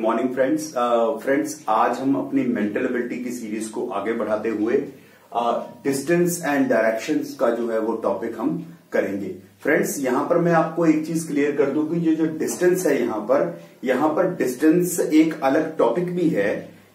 Morning friends आज हम अपनी मेंटल एबिलिटी की सीरीज को आगे बढ़ाते हुए डिस्टेंस एंड डायरेक्शंस का जो है वो टॉपिक हम करेंगे। फ्रेंड्स यहां पर मैं आपको एक चीज क्लियर कर दूं कि जो डिस्टेंस है यहां पर डिस्टेंस एक अलग टॉपिक भी है।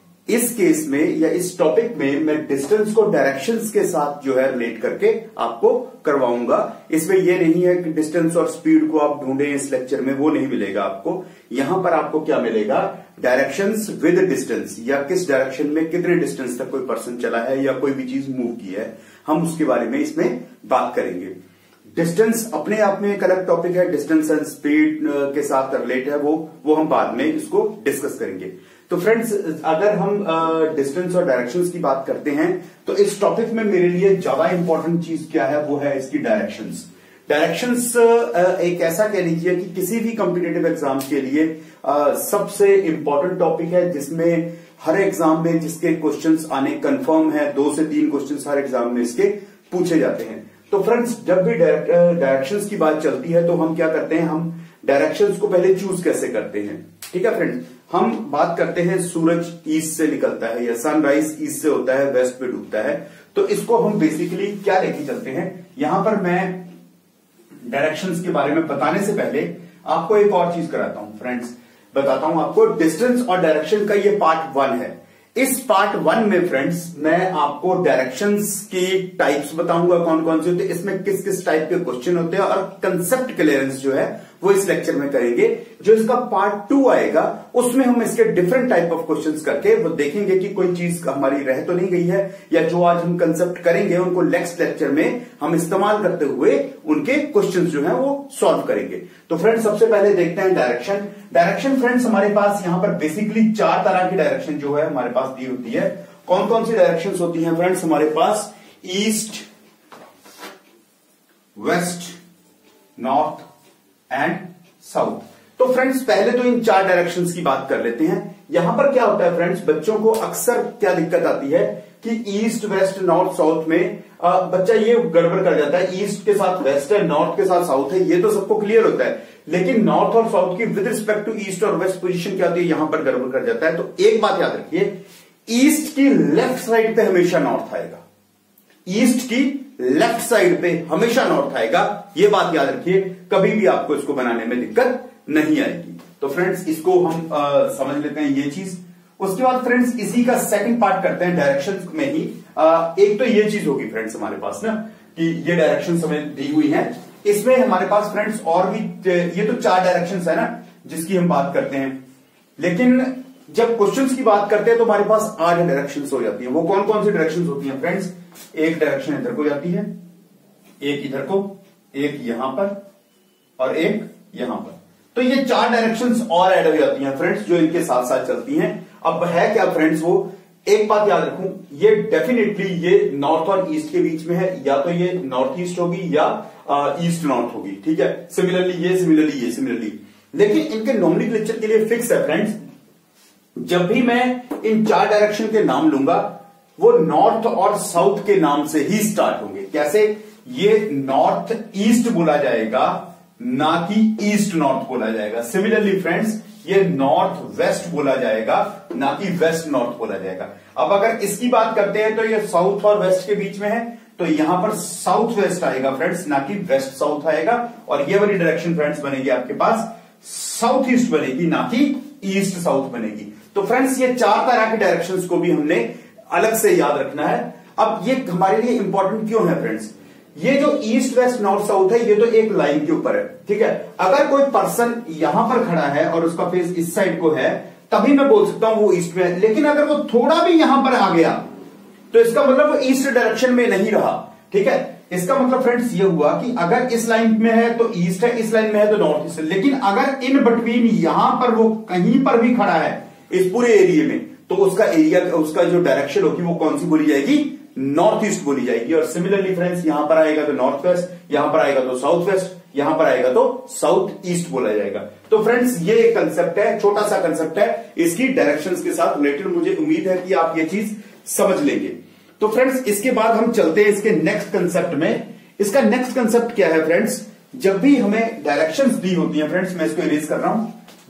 इस केस में या इस टॉपिक में मैं डिस्टेंस को डायरेक्शंस के साथ जो है रिलेट करके आपको करवाऊंगा। इसमें यह नहीं है कि डिस्टेंस और स्पीड को आप ढूंढें इस लेक्चर में, वो नहीं मिलेगा आपको। यहां पर आपको क्या मिलेगा, डायरेक्शंस विद डिस्टेंस, या किस डायरेक्शन में कितने डिस्टेंस तक कोई पर्सन चला है या कोई भी चीज मूव की है, हम उसके बारे में इसमें बात करेंगे। डिस्टेंस अपने आप में एक अलग टॉपिक है, डिस्टेंस एंड स्पीड के साथ रिलेट है, वो हम बाद में इसको डिस्कस करेंगे। तो फ्रेंड्स अगर हम डिस्टेंस और डायरेक्शंस की बात करते हैं तो इस टॉपिक में मेरे लिए ज्यादा इंपॉर्टेंट चीज क्या है, वो है इसकी डायरेक्शंस। डायरेक्शंस एक ऐसा कह लीजिए कि किसी भी कॉम्पिटिटिव एग्जाम के लिए सबसे इंपॉर्टेंट टॉपिक है, जिसमें हर एग्जाम में जिसके क्वेश्चंस आने कंफर्म है, 2 से 3 क्वेश्चंस हर एग्जाम में इसके पूछे जाते हैं। तो फ्रेंड्स जब भी डायरेक्शंस की बात चलती है तो हम क्या करते हैं, हम डायरेक्शंस को पहले चूज कैसे करते हैं। ठीक है फ्रेंड्स, हम बात करते हैं सूरज ईस्ट से निकलता है या सनराइज ईस्ट से होता है, वेस्ट पे डूबता है, तो इसको हम बेसिकली क्या लेके चलते हैं। यहां पर मैं डायरेक्शंस के बारे में बताने से पहले आपको एक और चीज कराता हूं फ्रेंड्स, बताता हूं आपको। डिस्टेंस और डायरेक्शन का ये पार्ट 1 है। इस पार्ट 1 में फ्रेंड्स मैं आपको डायरेक्शंस की टाइप्स बताऊंगा, कौन कौन से होते हैं, इसमें किस किस टाइप के क्वेश्चन होते हैं, और कंसेप्ट क्लियरेंस जो है वो इस लेक्चर में करेंगे। जो इसका पार्ट 2 आएगा उसमें हम इसके डिफरेंट टाइप ऑफ क्वेश्चंस करके वो देखेंगे कि कोई चीज हमारी रह तो नहीं गई है, या जो आज हम कंसेप्ट करेंगे उनको नेक्स्ट लेक्चर में हम इस्तेमाल करते हुए उनके क्वेश्चंस जो है वो सॉल्व करेंगे। तो फ्रेंड्स सबसे पहले देखते हैं डायरेक्शन। डायरेक्शन फ्रेंड्स हमारे पास यहां पर बेसिकली 4 तरह की डायरेक्शन जो है हमारे पास दी होती है। कौन कौन सी डायरेक्शंस होती हैं फ्रेंड्स हमारे पास, east, west, north and south. तो फ्रेंड्स पहले तो इन 4 डायरेक्शंस की बात कर लेते हैं। यहां पर क्या होता है फ्रेंड्स, बच्चों को अक्सर क्या दिक्कत आती है कि ईस्ट, वेस्ट, नॉर्थ, साउथ में बच्चा ये गड़बड़ कर जाता है, ईस्ट के साथ वेस्ट है, नॉर्थ के साथ साउथ है, ये तो सबको क्लियर होता है, लेकिन नॉर्थ और साउथ की विद रिस्पेक्ट टू ईस्ट और वेस्ट पोजीशन क्या होती है, यहां पर गड़बड़ कर जाता है। तो एक बात याद रखिए, ईस्ट की लेफ्ट साइड पे हमेशा नॉर्थ आएगा, ईस्ट की लेफ्ट साइड पे हमेशा नॉर्थ आएगा, ये बात याद रखिए, कभी भी आपको इसको बनाने में दिक्कत नहीं आएगी। तो फ्रेंड्स इसको हम समझ लेते हैं ये चीज। उसके बाद फ्रेंड्स इसी का सेकंड पार्ट करते हैं डायरेक्शन में ही। एक तो ये चीज होगी फ्रेंड्स हमारे पास ना कि ये डायरेक्शन हमें दी हुई है, इसमें हमारे पास फ्रेंड्स और भी ये तो 4 डायरेक्शन है ना जिसकी हम बात करते हैं, लेकिन जब क्वेश्चंस की बात करते हैं तो हमारे पास 8 डायरेक्शंस हो जाती है। वो कौन कौन सी डायरेक्शंस होती हैं फ्रेंड्स, एक डायरेक्शन इधर को जाती है, एक इधर को, एक यहां पर और एक यहां पर। तो ये 4 डायरेक्शंस और ऐड हो जाती हैं फ्रेंड्स जो इनके साथ साथ चलती हैं। अब है क्या फ्रेंड्स, वो एक बात याद रखूं, ये डेफिनेटली ये नॉर्थ और ईस्ट के बीच में है, या तो ये नॉर्थ ईस्ट होगी या ईस्ट नॉर्थ होगी। ठीक है, सिमिलरली ये, सिमिलरली ये, सिमिलरली, लेकिन इनके नोमेनक्लेचर के लिए फिक्स है फ्रेंड्स। जब भी मैं इन 4 डायरेक्शन के नाम लूंगा वो नॉर्थ और साउथ के नाम से ही स्टार्ट होंगे। कैसे, ये नॉर्थ ईस्ट बोला जाएगा, ना कि ईस्ट नॉर्थ बोला जाएगा। सिमिलरली फ्रेंड्स ये नॉर्थ वेस्ट बोला जाएगा, ना कि वेस्ट नॉर्थ बोला जाएगा। अब अगर इसकी बात करते हैं तो ये साउथ और वेस्ट के बीच में है, तो यहां पर साउथ वेस्ट आएगा फ्रेंड्स, ना कि वेस्ट साउथ आएगा। और ये वाली डायरेक्शन फ्रेंड्स बनेगी आपके पास साउथ ईस्ट बनेगी, ना कि ईस्ट साउथ बनेगी। तो फ्रेंड्स ये 4 तरह के डायरेक्शंस को भी हमने अलग से याद रखना है। अब ये हमारे लिए इंपॉर्टेंट क्यों है फ्रेंड्स, ये जो ईस्ट वेस्ट नॉर्थ साउथ है ये तो एक लाइन के ऊपर है। ठीक है, अगर कोई पर्सन यहां पर खड़ा है और उसका फेस इस साइड को है तभी मैं बोल सकता हूं वो ईस्ट में है, लेकिन अगर वो थोड़ा भी यहां पर आ गया तो इसका मतलब वो ईस्ट डायरेक्शन में नहीं रहा। ठीक है, इसका मतलब फ्रेंड्स ये हुआ कि अगर इस लाइन में है तो ईस्ट है, इस लाइन में है तो नॉर्थ ईस्ट है, लेकिन अगर इन बिटवीन यहां पर वो कहीं पर भी खड़ा है इस पूरे एरिया में, तो उसका एरिया, उसका जो डायरेक्शन होगी वो कौन सी बोली जाएगी, नॉर्थ ईस्ट बोली जाएगी। और सिमिलरली फ्रेंड्स यहां पर आएगा तो नॉर्थ वेस्ट, यहां पर आएगा तो साउथ वेस्ट, यहां पर आएगा तो साउथ ईस्ट बोला जाएगा। तो फ्रेंड्स ये एक कंसेप्ट है, छोटा सा कंसेप्ट है, इसकी डायरेक्शंस के साथ रिलेटेड मुझे उम्मीद है कि आप ये चीज समझ लेंगे। तो फ्रेंड्स इसके बाद हम चलते हैं इसके नेक्स्ट कंसेप्ट में। इसका नेक्स्ट कंसेप्ट क्या है फ्रेंड्स, जब भी हमें डायरेक्शंस दी होती हैं फ्रेंड्स, मैं इसको इरेज कर रहा हूं,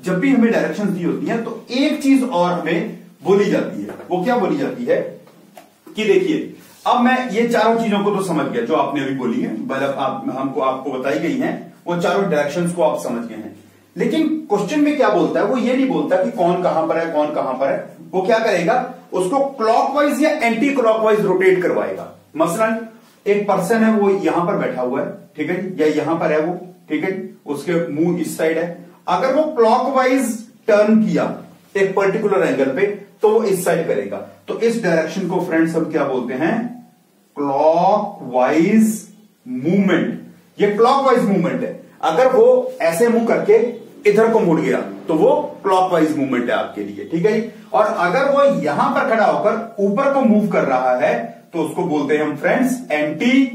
जब भी हमें डायरेक्शंस दी होती हैं तो एक चीज और हमें बोली जाती है। वो क्या बोली जाती है कि देखिए, अब मैं ये चारों चीजों को तो समझ गया जो आपने अभी बोली है, मतलब आपको बताई गई हैं, वो चारों डायरेक्शंस को आप समझ गए हैं। लेकिन क्वेश्चन में क्या बोलता है, वो ये नहीं बोलता कि कौन कहां पर है कौन कहां पर है। वो क्या करेगा, उसको क्लॉकवाइज या एंटी क्लॉकवाइज रोटेट करवाएगा। मसलन एक पर्सन है, वो यहां पर बैठा हुआ है, ठीक है, या यहां पर है वो, ठीक है, उसके मुंह इस साइड है। अगर वो क्लॉकवाइज टर्न किया एक पर्टिकुलर एंगल पे तो वो इस साइड करेगा। तो इस डायरेक्शन को फ्रेंड्स हम क्या बोलते हैं, क्लॉकवाइज मूवमेंट। ये क्लॉकवाइज मूवमेंट है। अगर वो ऐसे मुंह करके इधर को मुड़ गया तो वो क्लॉकवाइज मूवमेंट है आपके लिए, ठीक है जी। और अगर वो यहां पर खड़ा होकर ऊपर को मूव कर रहा है तो उसको बोलते हैं हम friends anti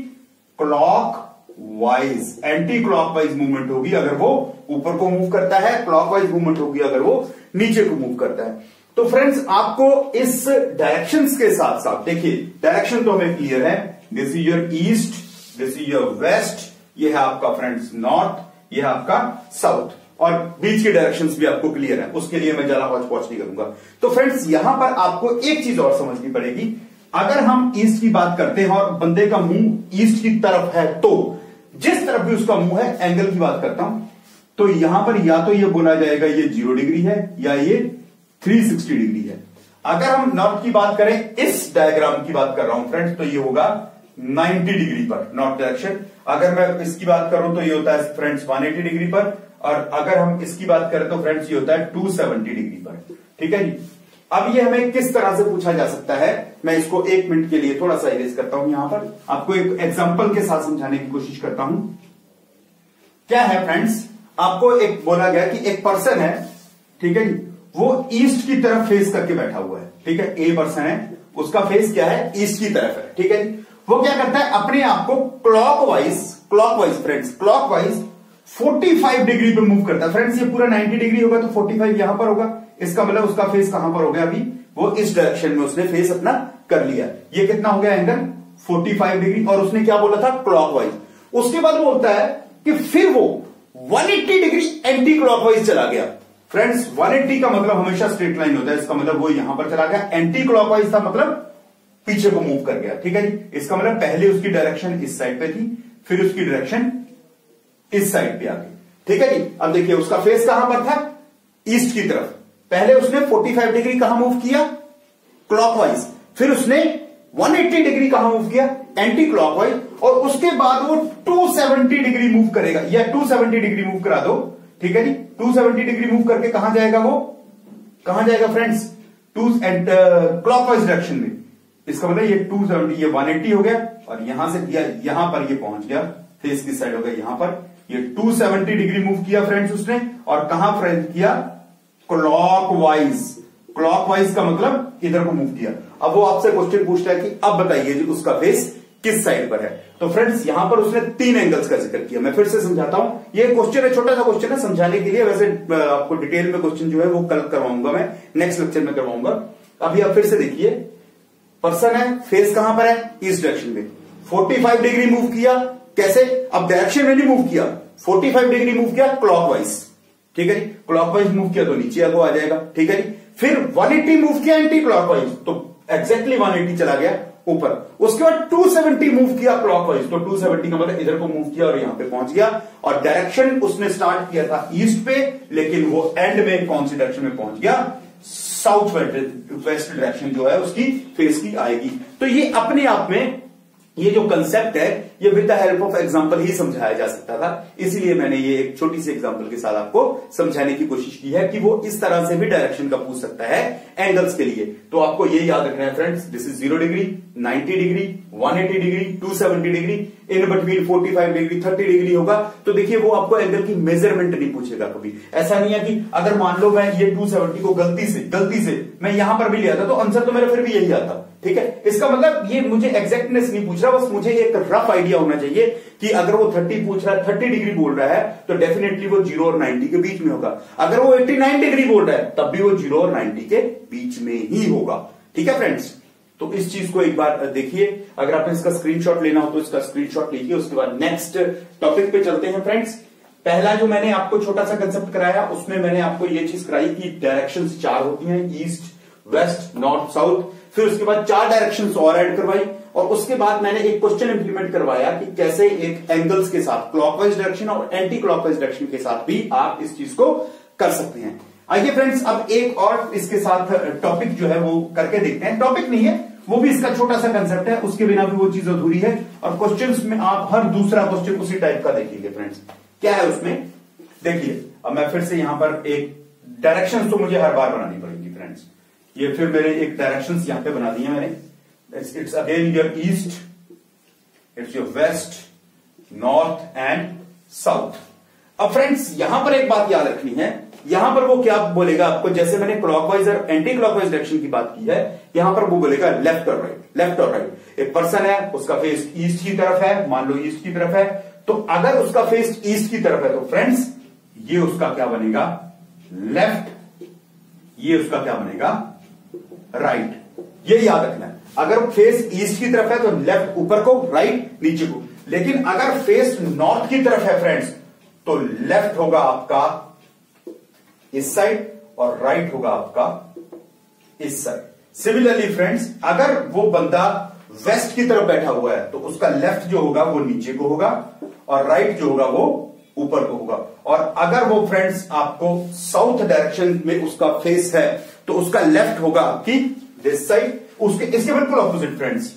clockwise. Anti clockwise movement होगी अगर वो ऊपर को मूव करता है, क्लॉकवाइज मूवमेंट होगी अगर वो नीचे को मूव करता है। तो फ्रेंड्स आपको इस डायरेक्शंस के साथ साथ देखिए, डायरेक्शन तो हमें क्लियर है, this is your east, this is your west, ये है आपका फ्रेंड्स नॉर्थ, ये है आपका साउथ, और बीच की डायरेक्शंस भी आपको क्लियर है, उसके लिए मैं ज्यादा हौच-पौच नहीं करूंगा। तो फ्रेंड्स यहां पर आपको एक चीज और समझनी पड़ेगी, अगर हम ईस्ट की बात करते हैं और बंदे का मुंह ईस्ट की तरफ है तो जिस तरफ भी उसका मुंह है, एंगल की बात करता हूं, तो यहां पर या तो ये बोला जाएगा ये 0 डिग्री है या ये 360 डिग्री है। अगर हम नॉर्थ की बात करें, इस डायग्राम की बात कर रहा हूं फ्रेंड्स, तो ये होगा 90 डिग्री पर नॉर्थ डायरेक्शन। अगर मैं इसकी बात करूं तो ये होता है फ्रेंड्स 180 डिग्री पर, और अगर हम इसकी बात करें तो फ्रेंड्स ये होता है 270 डिग्री पर, ठीक है जी। अब ये हमें किस तरह से पूछा जा सकता है, मैं इसको 1 मिनट के लिए थोड़ा सा इरेज करता हूं, यहां पर आपको एक एग्जांपल के साथ समझाने की कोशिश करता हूं। क्या है फ्रेंड्स, आपको एक बोला गया कि एक पर्सन है, ठीक है जी, वो ईस्ट की तरफ फेस करके बैठा हुआ है, ठीक है, ए पर्सन है, उसका फेस क्या है, ईस्ट की तरफ है, ठीक है जी। वो क्या करता है, अपने आप को क्लॉकवाइज फ्रेंड्स, क्लॉकवाइज 45 डिग्री पे मूव करता है। फ्रेंड्स ये पूरा 90 डिग्री होगा तो 45 यहां पर होगा, इसका मतलब उसका फेस कहां पर हो गया, अभी वो इस डायरेक्शन में उसने फेस अपना कर लिया। ये कितना हो गया एंगल, 45 डिग्री, और उसने क्या बोला था, क्लॉकवाइज। उसके बाद वो बोलता है कि फिर वो 180 डिग्री एंटी क्लॉकवाइज चला गया। फ्रेंड्स 180 का मतलब हमेशा स्ट्रेट लाइन होता है, इसका मतलब वो यहां पर चला गया। एंटी क्लॉकवाइज था मतलब पीछे को मूव कर गया, ठीक है जी। इसका मतलब पहले उसकी डायरेक्शन इस साइड पे थी, फिर उसकी डायरेक्शन इस साइड पे आ गई, ठीक है जी। अब देखिए उसका फेस कहां पर था, ईस्ट की तरफ। पहले उसने 45 डिग्री कहां मूव किया, क्लॉकवाइज, फिर उसने 180 डिग्री कहां मूव किया, एंटी क्लॉकवाइज, और उसके बाद वो 270 डिग्री मूव करेगा, या 270 डिग्री मूव करा दो, ठीक है जी। 270 डिग्री मूव करके कहां जाएगा, वो कहां जाएगा फ्रेंड्स, क्लॉकवाइज डायरेक्शन में। इसका मतलब ये 270, ये 180 हो गया, और यहां से यहां पर ये पहुंच गया, फेस की साइड हो गया यहां पर, ये 270 डिग्री मूव किया फ्रेंड्स उसने, और कहां फ्रेंड्स किया, क्लॉकवाइज। क्लॉकवाइज का मतलब इधर को मूव किया। अब वो आपसे क्वेश्चन पूछता है कि अब बताइए जी उसका फेस किस साइड पर है। तो फ्रेंड्स यहां पर उसने 3 एंगल्स का जिक्र किया। मैं फिर से समझाता हूं, ये क्वेश्चन है, छोटा सा क्वेश्चन है समझाने के लिए, वैसे आपको डिटेल में क्वेश्चन जो है वो कल करवाऊंगा, मैं नेक्स्ट लेक्चर में करवाऊंगा। अभी आप फिर से देखिए, पर्सन है, फेस कहां पर है, ईस्ट डायरेक्शन में, 45 डिग्री मूव किया, कैसे, अब डायरेक्शन में नहीं मूव किया, 45 डिग्री मूव किया क्लॉकवाइज, ठीक है जी। क्लॉकवाइज मूव किया तो नीचे को आ जाएगा, ठीक है जी। फिर 180 मूव किया एंटी क्लॉकवाइज, तो एग्जैक्टली 180 चला गया ऊपर। उसके बाद 270 मूव किया क्लॉकवाइज, तो 270 का मतलब इधर को मूव किया और यहां पे पहुंच गया। और डायरेक्शन उसने स्टार्ट किया था ईस्ट पे, लेकिन वो एंड में कौन सी डायरेक्शन में पहुंच गया, साउथ वेस्ट डायरेक्शन जो है उसकी फेस की आएगी। तो ये अपने आप में ये जो कंसेप्ट है ये with the help of example ही समझाया जा सकता था, इसीलिए मैंने ये एक छोटी सी एग्जांपल के साथ आपको समझाने की कोशिश की है कि वो इस तरह से भी डायरेक्शन का पूछ सकता है एंगल्स के लिए। तो आपको ये याद रखना है friends, this is 0 degree, 90 degree, 180 degree, 270 degree, in between 45 degree, 30 degree होगा। तो देखिए वो आपको एंगल की मेजरमेंट नहीं पूछेगा कभी। ऐसा नहीं है कि अगर मान लो मैं ये 270 को गलती से मैं यहां पर भी लिया था तो आंसर तो मेरा फिर भी यही आता, ठीक है। इसका मतलब ये मुझे एग्जैक्टनेस नहीं पूछ रहा, बस मुझे एक रफ आइडिया होना चाहिए कि अगर वो 30 पूछ रहा है, 30 डिग्री बोल रहा है, तो डेफिनेटली वो 0 और 90 के बीच में होगा। अगर वो 89 डिग्री बोल रहा है तब भी वो 0 और 90 के बीच में ही होगा, ठीक है फ्रेंड्स। तो इस चीज को एक बार देखिए, अगर आपने इसका स्क्रीनशॉट लेना हो तो इसका स्क्रीनशॉट लीजिए। उसके बाद नेक्स्ट टॉपिक पे चलते हैं फ्रेंड्स। पहला जो मैंने आपको छोटा सा कंसेप्ट कराया उसमें मैंने आपको ये चीज कराई कि डायरेक्शंस 4 होती हैं, ईस्ट, वेस्ट, नॉर्थ, साउथ। फिर उसके बाद 4 डायरेक्शंस और ऐड करवाई और उसके बाद मैंने एक क्वेश्चन इंप्लीमेंट करवाया कि कैसे एक एंगल्स के साथ क्लॉकवाइज डायरेक्शन और एंटी क्लॉकवाइज डायरेक्शन के साथ भी आप इस चीज को कर सकते हैं। आइए फ्रेंड्स, अब एक और इसके साथ टॉपिक जो है वो करके देखते हैं। टॉपिक नहीं है, वो भी इसका छोटा सा कंसेप्ट है, उसके बिना भी वो चीज अधूरी है। और क्वेश्चंस में आप हर दूसरा क्वेश्चन उसी टाइप का देखिए फ्रेंड्स। क्या है उसमें देखिए, अब मैं फिर से यहां पर एक डायरेक्शन तो मुझे हर बार बनानी पड़ेगी फ्रेंड्स। ये फिर मेरे एक डायरेक्शन यहां पे बना दी है मैंने। It's again your east, it's your west, north and south. अब फ्रेंड्स यहां पर एक बात याद रखनी है, यहां पर वो क्या बोलेगा आपको, जैसे मैंने क्लॉकवाइज और एंटी क्लॉकवाइज डायरेक्शन की बात की है, यहां पर वो बोलेगा लेफ्ट और राइट, लेफ्ट और राइट। एक पर्सन है, उसका फेस ईस्ट की तरफ है, मान लो ईस्ट की तरफ है, तो अगर उसका फेस ईस्ट की तरफ है तो फ्रेंड्स ये उसका क्या बनेगा, लेफ्ट, ये उसका क्या बनेगा, राइट। ये याद रखना है, अगर फेस ईस्ट की तरफ है तो लेफ्ट ऊपर को, राइट नीचे को। लेकिन अगर फेस नॉर्थ की तरफ है फ्रेंड्स तो लेफ्ट होगा आपका इस साइड और राइट होगा आपका इस साइड। सिमिलरली फ्रेंड्स, अगर वो बंदा वेस्ट की तरफ बैठा हुआ है तो उसका लेफ्ट जो होगा वो नीचे को होगा और राइट जो होगा वो ऊपर को होगा। और अगर वो फ्रेंड्स आपको साउथ डायरेक्शन में उसका फेस है तो उसका लेफ्ट होगा आपकी दिस साइड, उसके इसके बिल्कुल ऑपोजिट फ्रेंड्स,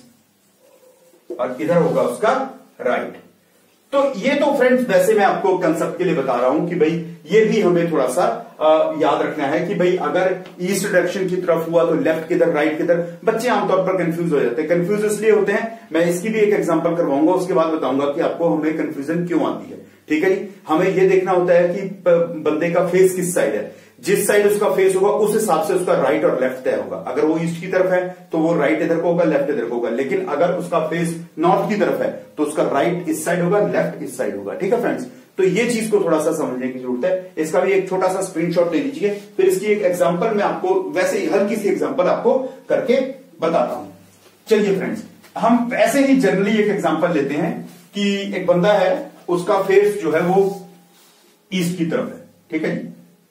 और इधर होगा उसका राइट। तो ये तो फ्रेंड्स वैसे मैं आपको कंसेप्ट के लिए बता रहा हूं कि भाई ये भी हमें थोड़ा सा याद रखना है कि भाई अगर ईस्ट डायरेक्शन की तरफ हुआ तो लेफ्ट किधर, राइट किधर। बच्चे आमतौर पर कंफ्यूज हो जाते हैं। कंफ्यूज इसलिए होते हैं, मैं इसकी भी एक एग्जांपल करवाऊंगा, उसके बाद बताऊंगा कि आपको हमें कंफ्यूजन क्यों आती है। ठीक है जी, हमें यह देखना होता है कि बंदे का फेस किस साइड है, जिस साइड उसका फेस होगा उस हिसाब से उसका राइट और लेफ्ट तय होगा। अगर वो ईस्ट की तरफ है तो वो राइट इधर को होगा, लेफ्ट इधर को होगा। लेकिन अगर उसका फेस नॉर्थ की तरफ है तो उसका राइट इस साइड होगा, लेफ्ट इस साइड होगा। ठीक है फ्रेंड्स, तो ये चीज को थोड़ा सा समझने की जरूरत है। इसका भी एक छोटा सा स्क्रीनशॉट ले लीजिए, फिर इसकी एक एग्जांपल मैं आपको वैसे ही हल्की सी एग्जांपल आपको करके बताता हूं। चलिए फ्रेंड्स, हम वैसे ही जनरली एक एग्जांपल लेते हैं कि एक बंदा है, उसका फेस जो है वो ईस्ट की तरफ है। ठीक है जी,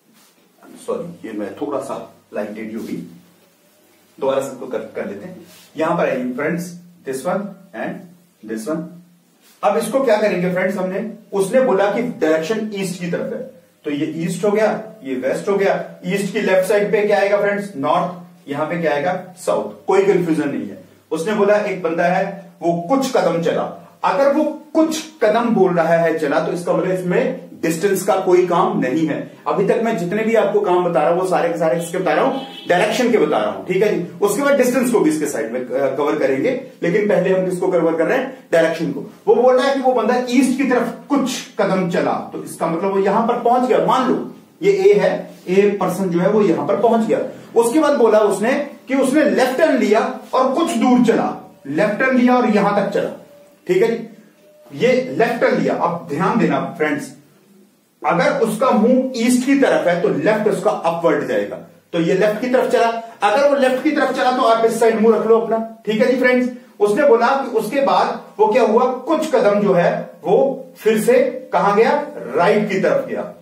सॉरी ये मैं थोड़ा सा लाइन टेढ़ी होगी, दोबारा सबको कर लेते हैं। यहां पर है friends this one and this one. अब इसको क्या करेंगे फ्रेंड्स, हमने उसने बोला कि डायरेक्शन ईस्ट की तरफ है, तो ये ईस्ट हो गया, ये वेस्ट हो गया। ईस्ट की लेफ्ट साइड पे क्या आएगा फ्रेंड्स, नॉर्थ, यहां पे क्या आएगा साउथ। कोई कंफ्यूजन नहीं है। उसने बोला एक बंदा है वो कुछ कदम चला, अगर वो कुछ कदम बोल रहा है चला तो इसका मतलब इसमें डिस्टेंस का कोई काम नहीं है। अभी तक मैं जितने भी आपको काम बता रहा हूं वो सारे के सारे किसके बता रहा हूं, डायरेक्शन के बता रहा हूं। ठीक है जी, उसके बाद डिस्टेंस को भी इसके साइड में कवर करेंगे, लेकिन पहले हम किसको कवर कर रहे हैं, डायरेक्शन को। वो बोल रहा है कि वो बंदा ईस्ट की तरफ कुछ कदम चला, तो इसका मतलब वो यहां पर पहुंच गया। मान लो ये ए है, ए पर्सन जो है वो यहां पर पहुंच गया। उसके बाद बोला उसने कि उसने लेफ्ट टर्न लिया और कुछ दूर चला, लेफ्ट टर्न लिया और यहां तक चला। ठीक है जी, ये लेफ्ट टर्न लिया। अब ध्यान देना फ्रेंड्स, अगर उसका मुंह ईस्ट की तरफ है तो लेफ्ट उसका अपवर्ड जाएगा, तो ये लेफ्ट की तरफ चला। अगर वो लेफ्ट की तरफ चला तो आप इस साइड मुंह रख लो अपना। ठीक है जी फ्रेंड्स, उसने बोला कि उसके बाद वो क्या हुआ, कुछ कदम जो है वो फिर से कहां गया, राइट की तरफ गया।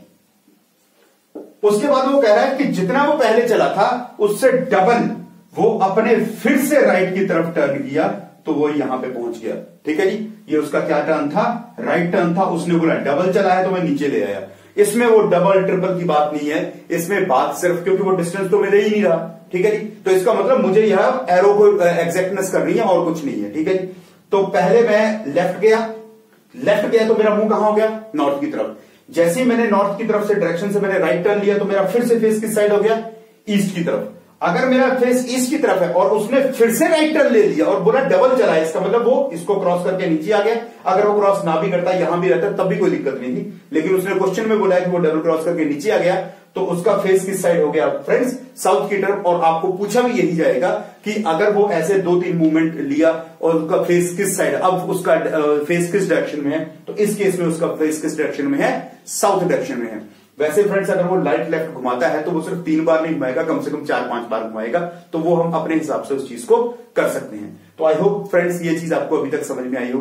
उसके बाद वो कह रहा है कि जितना वो पहले चला था उससे डबल वो अपने फिर से राइट की तरफ टर्न किया तो वो यहां पे पहुंच गया। ठीक है जी, ये उसका क्या टर्न था, राइट टर्न था। उसने बोला डबल चला है तो मैं नीचे ले आया। इसमें वो डबल ट्रिपल की बात नहीं है, इसमें बात सिर्फ, क्योंकि वो डिस्टेंस तो मिले ही नहीं रहा। ठीक है जी, तो इसका मतलब मुझे यह एरो को एग्जैक्टनेस करनी है और कुछ नहीं है। ठीक है जी, तो पहले मैं लेफ्ट गया तो मेरा मुंह कहां हो गया, नॉर्थ की तरफ। जैसे ही मैंने नॉर्थ की तरफ से डायरेक्शन से मैंने राइट टर्न लिया तो मेरा फिर से फेस किस साइड हो गया, ईस्ट की तरफ। अगर मेरा फेस ईस्ट की तरफ है और उसने फिर से राइट टर्न ले लिया और बोला डबल चला है, इसका मतलब वो इसको क्रॉस करके नीचे आ गया। अगर वो क्रॉस ना भी करता, यहां भी रहता, तब भी कोई दिक्कत नहीं थी, लेकिन उसने क्वेश्चन में बोला कि वो डबल क्रॉस करके नीचे आ गया, तो उसका फेस किस साइड हो गया फ्रेंड्स, साउथ की तरफ। और आपको पूछा भी यही जाएगा कि अगर वो ऐसे 2-3 मूवमेंट लिया और उसका फेस किस साइड, अब उसका फेस किस डायरेक्शन में है, तो इस केस में उसका फेस किस डायरेक्शन में है, साउथ डायरेक्शन में है। वैसे फ्रेंड्स अगर वो राइट लेफ्ट घुमाता है तो वो सिर्फ 3 बार नहीं घुमाएगा, कम से कम 4-5 बार घुमाएगा, तो वो हम अपने हिसाब से उस चीज को कर सकते हैं। तो आई होप फ्रेंड्स ये चीज आपको अभी तक समझ में आई होगी।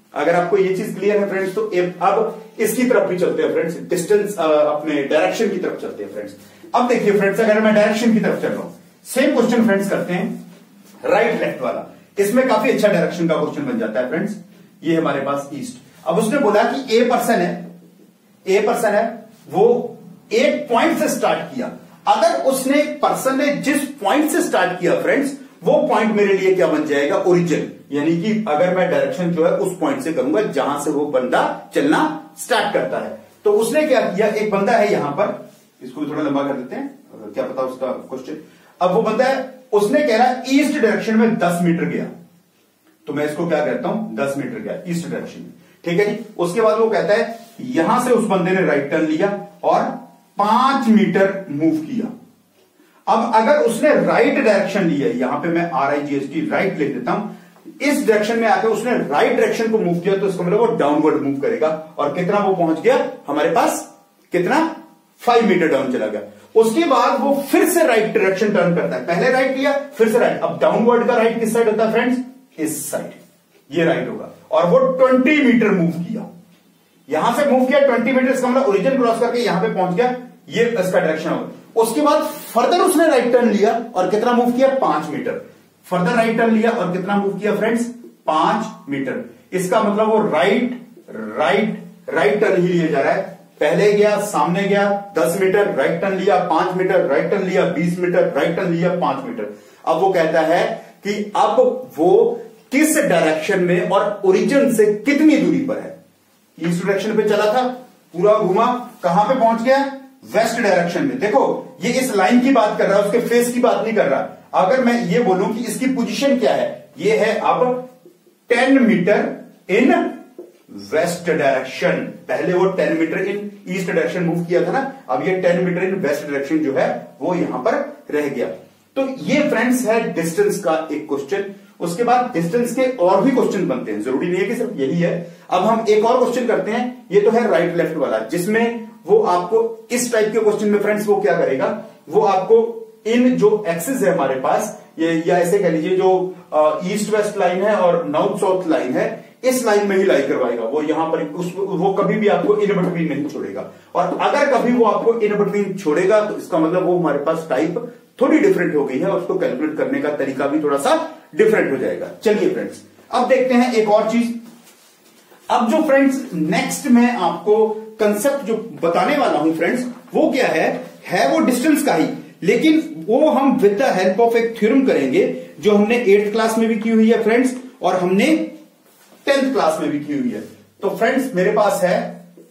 अगर आपको ये चीज क्लियर है फ्रेंड्स, तो अब इसकी तरफ भी चलते हैं फ्रेंड्स, डिस्टेंस अपने डायरेक्शन की तरफ चलते हैं फ्रेंड्स। अब देखिए फ्रेंड्स, अगर मैं डायरेक्शन की तरफ चल रहा हूं, सेम क्वेश्चन फ्रेंड्स करते हैं राइट लेफ्ट वाला। इसमें काफी अच्छा डायरेक्शन का क्वेश्चन बन जाता है फ्रेंड्स। ये हमारे पास ईस्ट, अब उसने बोला कि ए पर्सन है, वो एक पॉइंट से स्टार्ट किया। अगर उसने पर्सन ने जिस पॉइंट से स्टार्ट किया फ्रेंड्स, वो पॉइंट मेरे लिए क्या बन जाएगा, ओरिजिन। यानी कि अगर मैं डायरेक्शन जो है उस पॉइंट से करूंगा जहां से वो बंदा चलना स्टार्ट करता है। तो उसने क्या किया, एक बंदा है यहां पर, इसको भी थोड़ा लंबा कर देते हैं, क्या पता उसका क्वेश्चन। अब वो बंदा है, उसने कह रहा है ईस्ट डायरेक्शन में 10 मीटर गया, तो मैं इसको क्या कहता हूं, 10 मीटर गया ईस्ट डायरेक्शन में। ठीक है जी। उसके बाद वो कहता है यहां से उस बंदे ने राइट टर्न लिया और 5 मीटर मूव किया। अब अगर उसने राइट डायरेक्शन लिया, यहां पे मैं RIGHT राइट लिख देता हूं, इस डायरेक्शन में आकर उसने राइट डायरेक्शन को मूव किया, तो इसका मतलब वो डाउनवर्ड मूव करेगा। और कितना वो पहुंच गया हमारे पास, कितना, 5 मीटर डाउन चला गया। उसके बाद वो फिर से राइट डायरेक्शन टर्न करता है, पहले राइट लिया फिर से राइट। अब डाउनवर्ड का राइट किस साइड होता है फ्रेंड्स, इस साइड, ये राइट होगा। और वो 20 मीटर मूव किया, यहां से मूव किया 20 मीटर, इसका मतलब ओरिजिन क्रॉस करके यहां पे पहुंच गया, ये इसका डायरेक्शन होगा। उसके बाद फर्दर उसने राइट टर्न लिया और कितना मूव किया, 5 मीटर। फर्दर राइट टर्न लिया और कितना मूव किया फ्रेंड्स, 5 मीटर। इसका मतलब वो राइट टर्न ही लिया जा रहा है। पहले गया, सामने गया 10 मीटर, राइट टर्न लिया 5 मीटर, राइट टर्न लिया 20 मीटर, राइट टर्न लिया 5 मीटर। अब वो कहता है कि अब वो किस डायरेक्शन में और ओरिजिन से कितनी दूरी पर है। ईस्ट डायरेक्शन पे चला था, पूरा घुमा, कहां पे पहुंच गया, वेस्ट डायरेक्शन में। देखो ये इस लाइन की बात कर रहा है, उसके फेस की बात नहीं कर रहा। अगर मैं ये बोलूं कि इसकी पोजीशन क्या है, ये है अब 10 मीटर इन वेस्ट डायरेक्शन। पहले वो 10 metre in east direction move किया था ना, अब ये 10 मीटर इन वेस्ट डायरेक्शन जो है वो यहां पर रह गया। तो ये फ्रेंड्स है डिस्टेंस का एक क्वेश्चन। उसके बाद डिस्टेंस के और भी क्वेश्चन बनते हैं, जरूरी नहीं है कि सिर्फ यही है। अब हम एक और क्वेश्चन करते हैं, ये तो है राइट लेफ्ट वाला, जिसमें वो आपको इस टाइप के क्वेश्चन में फ्रेंड्स वो क्या करेगा, वो आपको इन जो एक्सिस है हमारे पास, ये या ऐसे कह लीजिए जो ईस्ट वेस्ट लाइन है और नॉर्थ साउथ लाइन है, इस लाइन में ही लाई करवाएगा। वो यहां पर वो कभी भी आपको इन बिटवीन नहीं छोड़ेगा। और अगर कभी वो आपको इन बिटवीन छोड़ेगा तो इसका मतलब वो हमारे पास टाइप थोड़ी डिफरेंट हो गई है और उसको कैलकुलेट करने का तरीका भी थोड़ा सा डिफरेंट हो जाएगा। चलिए फ्रेंड्स, अब देखते हैं एक और चीज। अब जो फ्रेंड्स नेक्स्ट में आपको कंसेप्ट जो बताने वाला हूं फ्रेंड्स, वो क्या है वो डिस्टेंस का ही, लेकिन वो हम विद द हेल्प ऑफ एक थ्योरम करेंगे जो हमने 8th क्लास में भी की हुई है फ्रेंड्स, और हमने 10th क्लास में भी की हुई है। तो फ्रेंड्स मेरे पास है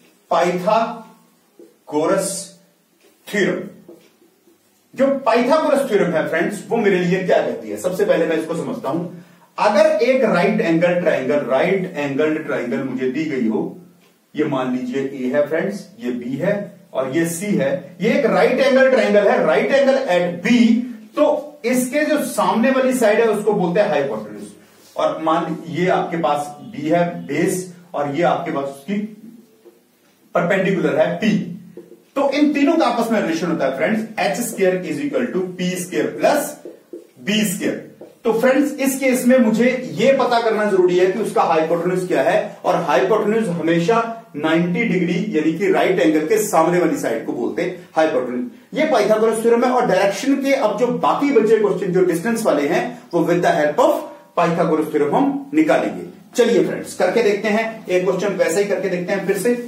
पाइथागोरस थ्योरम। जो पाइथागोरस थ्योरम है फ्रेंड्स, वो मेरे लिए क्या कहती है, सबसे पहले मैं इसको समझता हूं। अगर एक राइट एंगल ट्राइंगल मुझे दी गई हो, ये मान लीजिए ए है फ्रेंड्स, ये बी है और ये सी है, ये एक राइट एंगल ट्राइंगल है, राइट एंगल एट बी, तो इसके जो सामने वाली साइड है उसको बोलते हैं हाइपोटेन्यूज। और मान ये आपके पास बी है बेस, और ये आपके पास उसकी परपेंडिकुलर है पी। तो इन तीनों का आपस में रिलेशन होता है friends, H square is equal to P square plus B square. तो फ्रेंड्स इस केस में मुझे यह पता करना जरूरी है कि उसका हाइपोटेन्यूज क्या है, और हाइपोटेन्यूज हमेशा 90 डिग्री यानी कि राइट एंगल के सामने वाली साइड को बोलते हैं हाइपोटेन्यूज। ये पाइथागोरस थ्योरम है। और डायरेक्शन के अब जो बाकी बचे क्वेश्चन जो डिस्टेंस वाले हैं, वो with the help of Pythagoras theorem हम निकालेंगे। चलिए फ्रेंड्स करके देखते हैं, एक क्वेश्चन वैसे ही करके देखते हैं फिर से।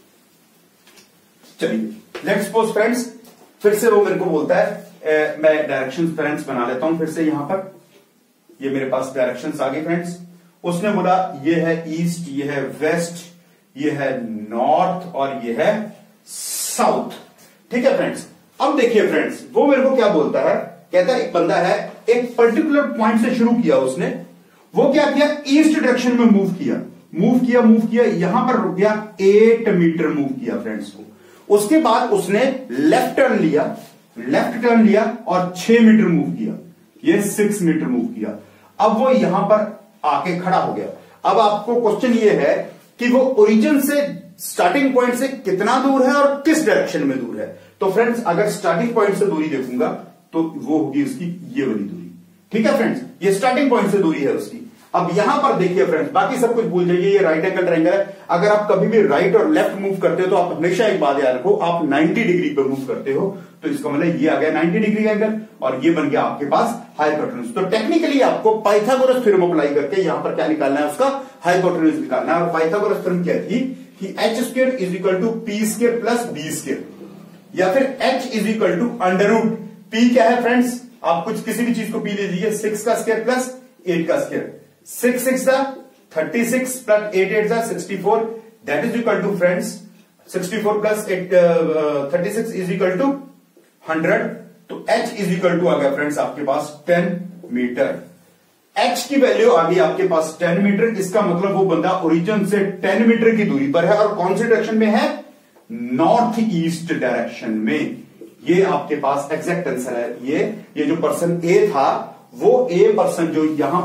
चलिए लेट्स सपोज फ्रेंड्स, फिर से वो मेरे को बोलता है, मैं डायरेक्शन फ्रेंड्स बना लेता हूं फिर से। यहां पर ये मेरे पास डायरेक्शंस आ गए फ्रेंड्स। उसने बोला ये है ईस्ट, ये है वेस्ट, ये है नॉर्थ और ये है साउथ। ठीक है फ्रेंड्स। अब देखिए फ्रेंड्स, वो मेरे को क्या बोलता है, कहता है एक बंदा है, एक पर्टिकुलर पॉइंट से शुरू किया उसने, वो क्या किया, ईस्ट डायरेक्शन में मूव किया, यहां पर रुक गया, 8 मीटर मूव किया फ्रेंड्स को। उसके बाद उसने लेफ्ट टर्न लिया और 6 मीटर मूव किया, ये 6 मीटर मूव किया। अब वो यहां पर आके खड़ा हो गया। अब आपको क्वेश्चन ये है कि वो ओरिजिन से स्टार्टिंग पॉइंट से कितना दूर है और किस डायरेक्शन में दूर है। तो फ्रेंड्स अगर स्टार्टिंग पॉइंट से दूरी देखूंगा तो वो होगी उसकी ये वाली दूरी। ठीक है फ्रेंड्स, ये स्टार्टिंग पॉइंट से दूरी है उसकी। अब यहां पर देखिए फ्रेंड्स, बाकी सब कुछ भूल जाइए, ये राइट एंगल ट्रायंगल है। अगर आप कभी भी राइट और लेफ्ट मूव करते हो तो आप हमेशा एक बात याद रखो, आप 90 डिग्री पे मूव करते हो तो इसका मतलब ये आ गया 90 डिग्री एंगल और ये बन गया आपके पास हाइपोटेन्यूज। तो टेक्निकली आपको पाइथागोरस थ्योरम अप्लाई करके यहां पर क्या निकालना है, उसका हाइपोटेन्यूज निकालना है। और पाइथागोरस थ्योरम क्या थी कि h square is equal to P square plus B square, या फिर h is equal to under root P क्या है फ्रेंड्स, आप कुछ किसी भी चीज को पी ले लीजिए, 6 का स्क्वायर प्लस 8 का square, 6 6 36 plus 8 8 64, that is equal to friends 64 plus 36 is equal to 100। तो h इज इक्वल टू आ गया फ्रेंड्स आपके पास 10 मीटर। h की वैल्यू आ गई आपके पास 10 मीटर, इसका मतलब वो बंदा ओरिजिन से 10 मीटर की दूरी पर है और कौन सी डायरेक्शन में है, नॉर्थ ईस्ट डायरेक्शन में। ये आपके पास एग्जैक्ट आंसर है। ये जो पर्सन ए था, वो ए पर्सन जो यहां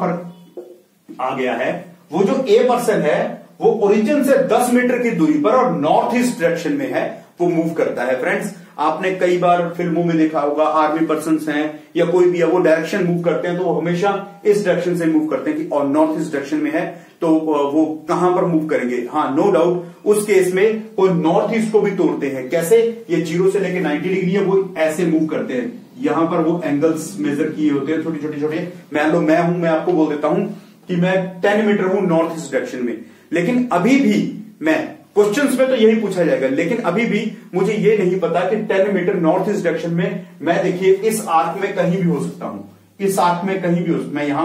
पर आ गया है, वो जो ए पर्सन है वो ओरिजिन से 10 मीटर की दूरी पर और नॉर्थ ईस्ट डायरेक्शन में है, वो मूव करता है। फ्रेंड्स आपने कई बार फिल्मों में देखा होगा, आर्मी पर्सन्स हैं या कोई भी है, वो डायरेक्शन मूव करते हैं तो वो हमेशा इस डायरेक्शन से मूव करते हैं कि और नॉर्थ ईस्ट डायरेक्शन में है तो वो कहां पर मूव करेंगे। हाँ, नो डाउट उस केस में वो नॉर्थ ईस्ट को भी तोड़ते हैं। कैसे, ये 0 से लेकर 90 डिग्री है, वो ऐसे मूव करते हैं। यहां पर वो एंगल्स मेजर किए होते हैं, छोटे छोटे। मान लो मैं आपको बोल देता हूं कि मैं 10 मीटर हूं नॉर्थ ईस्ट डायरेक्शन में, लेकिन अभी भी मैं क्वेश्चंस में तो यही पूछा जाएगा, लेकिन अभी भी मुझे ये नहीं पता कि 10 मीटर नॉर्थ ईस्ट डायरेक्शन में मैं, देखिए इस आर्क में कहीं भी हो सकता हूं, इस आर्क में कहीं भी हो सकता, मैं यहां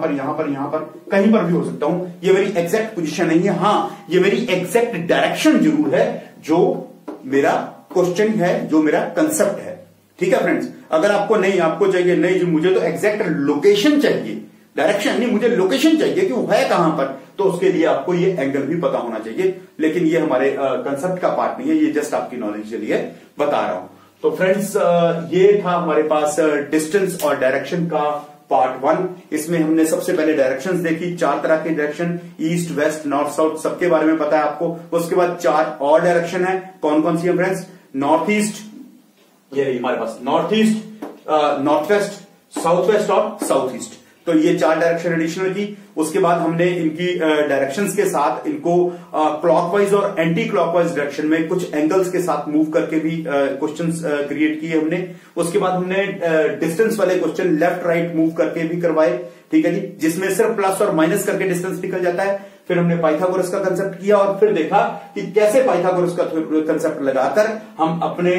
पर कहीं पर भी हो सकता हूं। ये मेरी एग्जैक्ट पोजीशन नहीं है, हाँ ये मेरी एग्जैक्ट डायरेक्शन जरूर है, जो मेरा क्वेश्चन है, जो मेरा कंसेप्ट है। ठीक है फ्रेंड्स, अगर आपको चाहिए नहीं जी मुझे तो एग्जैक्ट लोकेशन चाहिए, डायरेक्शन नहीं, मुझे लोकेशन चाहिए कि वो है कहां पर, तो उसके लिए आपको ये एंगल भी पता होना चाहिए। लेकिन ये हमारे कंसेप्ट का पार्ट नहीं है, ये जस्ट आपकी नॉलेज के लिए बता रहा हूं। तो फ्रेंड्स ये था हमारे पास डिस्टेंस और डायरेक्शन का पार्ट 1। इसमें हमने सबसे पहले डायरेक्शंस देखी, 4 तरह की direction, east west north south, सबके बारे में पता है आपको। उसके बाद 4 और डायरेक्शन है, कौन कौन सी है फ्रेंड्स, नॉर्थ ईस्ट, ये रही हमारे पास north east, north west, south west और साउथ ईस्ट। तो ये 4 डायरेक्शन एडिशनल की। उसके बाद हमने इनकी डायरेक्शंस के साथ इनको क्लॉकवाइज और एंटी क्लॉकवाइज डायरेक्शन में कुछ एंगल्स के साथ मूव करके भी क्वेश्चंस क्रिएट किए हमने। उसके बाद हमने डिस्टेंस वाले क्वेश्चन लेफ्ट राइट मूव करके भी करवाए, ठीक है जी, जिसमें सिर्फ प्लस और माइनस करके डिस्टेंस निकल जाता है। फिर हमने पाइथागोरस का कंसेप्ट किया और फिर देखा कि कैसे पाइथागोरस का कंसेप्ट लगाकर हम अपने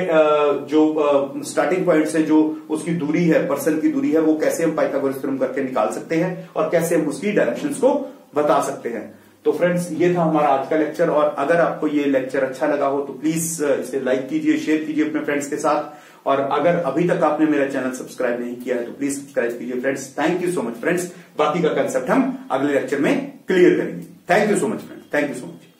जो स्टार्टिंग पॉइंट से जो उसकी दूरी है, पर्सन की दूरी है, वो कैसे हम पाइथागोरस थ्योरम करके निकाल सकते हैं और कैसे हम उसकी डायरेक्शंस को बता सकते हैं। तो फ्रेंड्स ये था हमारा आज का लेक्चर, और अगर आपको ये लेक्चर अच्छा लगा हो तो प्लीज इसे लाइक कीजिए, शेयर कीजिए अपने फ्रेंड्स के साथ, और अगर अभी तक आपने मेरा चैनल सब्सक्राइब नहीं किया है तो प्लीज सब्सक्राइब कीजिए friends. Thank you so much friends, बाकी का कंसेप्ट हम अगले लेक्चर में क्लियर करेंगे। Thank you so much friends, thank you so much.